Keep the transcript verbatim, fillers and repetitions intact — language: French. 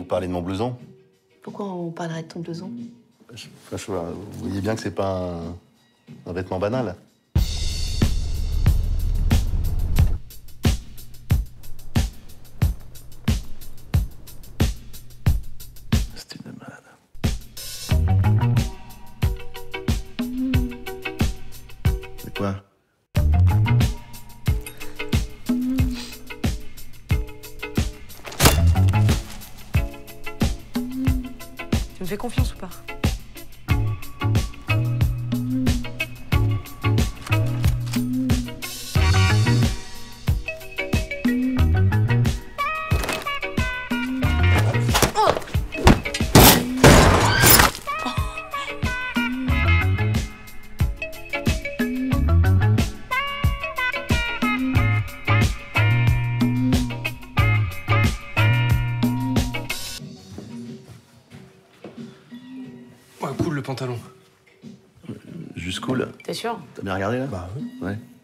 parler de mon blouson. Pourquoi on parlerait de ton blouson? Je, enfin, je, vous voyez bien que c'est pas un, un vêtement banal. Style de malade. C'est quoi? Tu me fais confiance ou pas? Ouais, cool le pantalon. Juste cool. T'es sûr? T'as bien regardé là? Bah oui. Ouais.